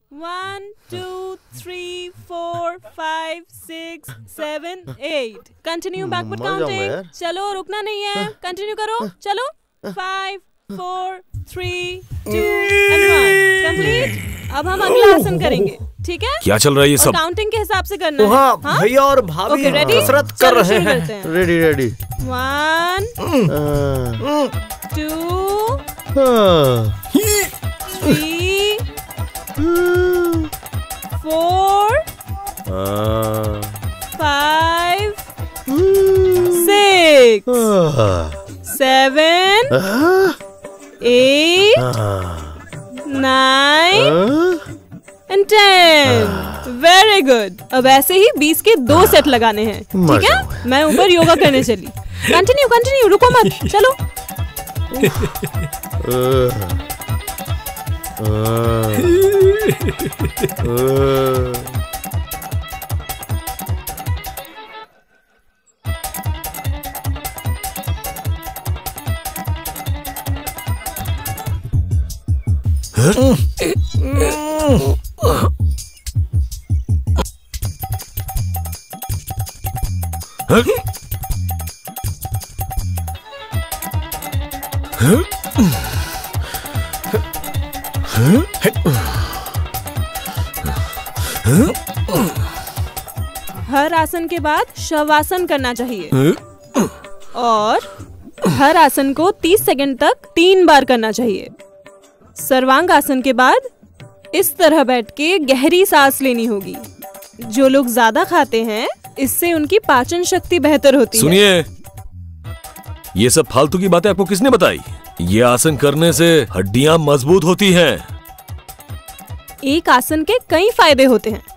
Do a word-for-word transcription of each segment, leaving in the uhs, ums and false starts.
One, two, three, four, five, six, seven, eight. Continue backward counting. चलो रुकना नहीं है. Continue करो. चलो. Five, four, three, two, and one. Complete. अब हम अगला आसन करेंगे. ठीक है? क्या चल रहा है ये सब? काउंटिंग के हिसाब से करना है. हाँ, भैया और भाभी कसरत कर रहे हैं. Ready ready. One, two, three, four, five, six, seven, eight, nine and ten. Very good. अब ऐसे ही बीस के दो सेट लगाने हैं. ठीक है? मैं ऊपर योगा करने चली. कंटिन्यू कंटिन्यू, रुको मत. चलो. हर आसन के बाद शवासन करना चाहिए और हर आसन को तीस सेकंड तक तीन बार करना चाहिए. सर्वांग आसन के बाद इस तरह बैठ के गहरी सांस लेनी होगी. जो लोग ज्यादा खाते हैं इससे उनकी पाचन शक्ति बेहतर होती है. सुनिए, ये सब फालतू की बातें आपको किसने बताई? ये आसन करने से हड्डियां मजबूत होती हैं. एक आसन के कई फायदे होते हैं.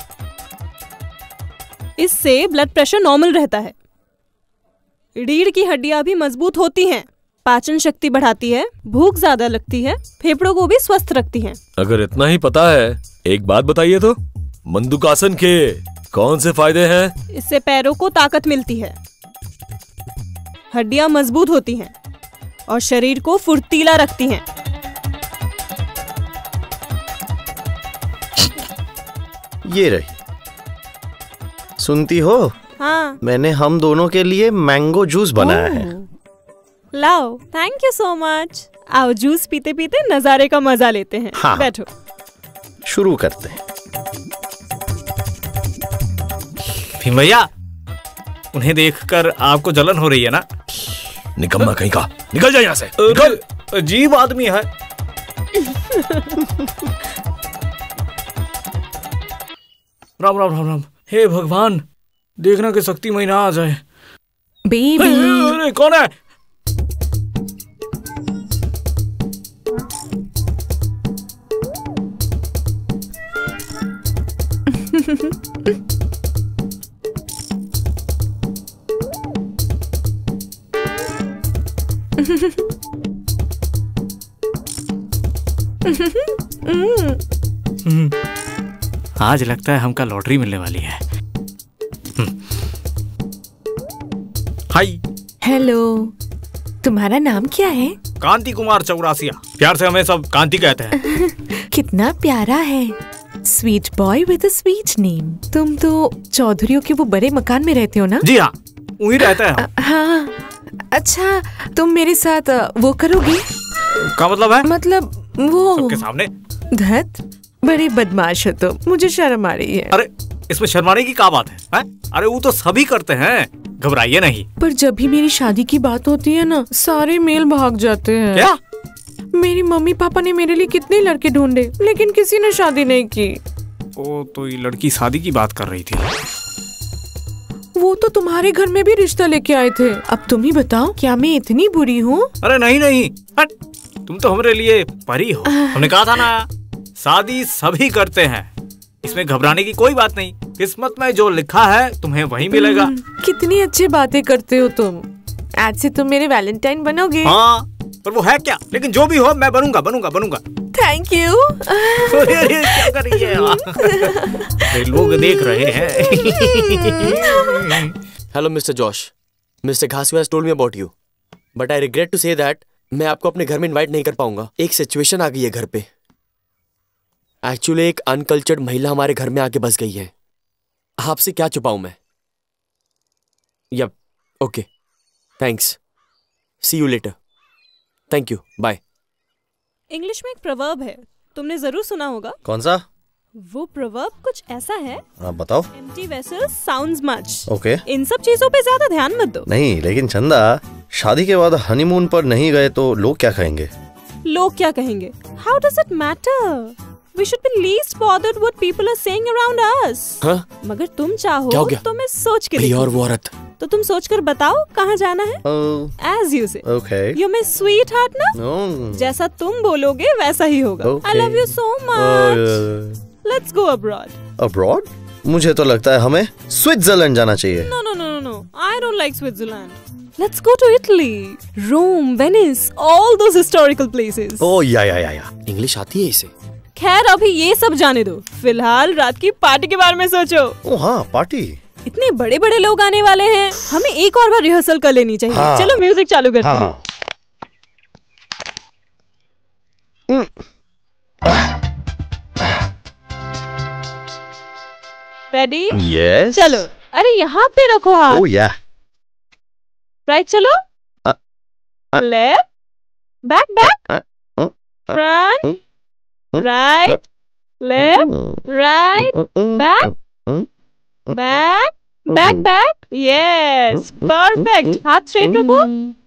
इससे ब्लड प्रेशर नॉर्मल रहता है. रीढ़ की हड्डियां भी मजबूत होती हैं. पाचन शक्ति बढ़ाती है. भूख ज्यादा लगती है. फेफड़ों को भी स्वस्थ रखती हैं. अगर इतना ही पता है, एक बात बताइए तो, मंडूकासन के कौन से फायदे हैं? इससे पैरों को ताकत मिलती है, हड्डियां मजबूत होती हैं और शरीर को फुर्तीला रखती हैं. ये रही. सुनती हो? हाँ. मैंने हम दोनों के लिए मैंगो जूस बनाया है. लाओ. Thank you so much. आओ जूस पीते पीते नजारे का मजा लेते हैं. हाँ. बैठो. शुरू करते हैं. भीम भैया, उन्हें देखकर आपको जलन हो रही है ना? निकम्मा कहीं का. निकल जा यहाँ से. निकल. अजीब आदमी है. राम राम राम राम. हे भगवान, देखना कि शक्ति महीना आ जाए. बेबी. अरे कौन है? आज लगता है हमका लॉटरी मिलने वाली है. हाय. हेलो. तुम्हारा नाम क्या है? कांति कुमार चौरासिया. प्यार से हमें सब कांति कहते हैं. कितना प्यारा है. Sweet boy with a sweet name. तुम तो चौधरियों के वो बड़े मकान में रहते हो ना? जी हाँ, वहीं रहते हैं. हाँ. अच्छा, तुम मेरे साथ वो करोगे? क्या मतलब है? मतलब वो सबके सामने. धत, बड़े बदमाश हो तुम. मुझे शर्म आ रही है. अरे इसमें शर्माने की क्या बात है, है? अरे वो तो सभी करते हैं, घबराइए नहीं. पर जब भी मेरी शादी की बात होती है ना, सारे मेल भाग जाते हैं. क्या? मेरी मम्मी पापा ने मेरे लिए कितने लड़के ढूंढे, लेकिन किसी ने शादी नहीं की. ओ, तो ये लड़की शादी की बात कर रही थी. वो तो तुम्हारे घर में भी रिश्ता लेके आए थे. अब तुम ही बताओ, क्या मैं इतनी बुरी हूँ? अरे नहीं नहीं, हट. तुम तो हमारे लिए परी हो. हमने कहा था ना, शादी सभी करते हैं, इसमें घबराने की कोई बात नहीं. किस्मत में जो लिखा है तुम्हें वही मिलेगा. कितनी अच्छी बातें करते हो तुम. आज से तुम मेरे वैलेंटाइन बनोगे? हाँ, पर वो है क्या? लेकिन जो भी हो, मैं बनूंगा बनूंगा बनूंगा. Thank you. क्या कर रही है? लोग देख रहे हैं. Hello mister Josh. Mister Ghasiya has told me about you, but I regret to say that मैं आपको अपने घर में इनवाइट नहीं कर पाऊंगा. एक सिचुएशन आ गई है घर पे. एक्चुअली एक अनकल्चर्ड महिला हमारे घर में आके बस गई है। आपसे क्या छुपाऊं मैं? Yup, okay, thanks, see you later. Thank you, bye. English में एक प्रवर्ब है, तुमने जरूर सुना होगा। कौन सा? वो प्रवर्ब कुछ ऐसा है, आप बताओ। Empty vessel sounds much. Okay. इन सब चीजों पे ज्यादा ध्यान मत दो। नहीं, लेकिन चंदा, शादी के बाद हनीमून पर नहीं गए तो लोग क्या कहेंगे? लोग क्या कहेंगे? How does it matter? We should be least bothered what people are saying around us. हाँ? मगर तुम चाहो क्या हो गया? तो मैं सोच के भैया और लिखूंगी। वो औरत। तो तुम सोच कर बताओ कहाँ जाना है? As you say. Okay. You're my sweetheart ना? जैसा तुम बोलोगे वैसा ही होगा। Okay. I love you so much. Let's go abroad. Abroad? मुझे तो लगता है हमें स्विट्जरलैंड जाना चाहिए। No, no, no, no, no. I don't like Switzerland. Let's go to Italy, Rome, Venice, all those historical places. ओ या या या या। इंग्लिश आती है इसे? खैर अभी ये सब जाने दो, फिलहाल रात की पार्टी के बारे में सोचो। ओ हाँ, पार्टी। इतने बड़े बड़े लोग आने वाले हैं, हमें एक और बार रिहर्सल कर लेनी चाहिए। हाँ। चलो म्यूजिक चालू करते हैं। हाँ। रेडी? यस। चलो। अरे यहाँ पे रखो हाथ। ओ या। राइट चलो। Uh- uh- left, back back, uh- uh- front, right, left, right, back, back, back back. Yes, perfect. हाथ स्ट्रेट रखो।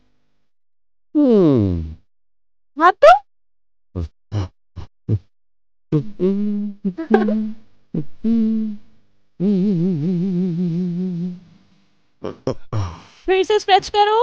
हाथ तो फिर से स्ट्रेच करो।